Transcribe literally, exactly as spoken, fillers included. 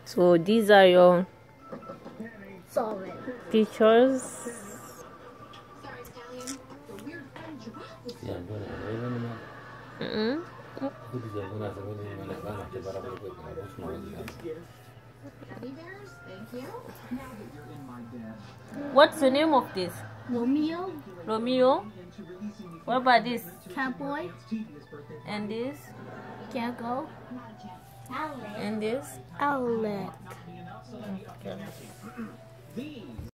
So these are your Sorry. pictures. Mm-hmm. What's the name of this? Romeo. Romeo. What about this? Cowboy. And this? Jago. And this? Owlet. Okay.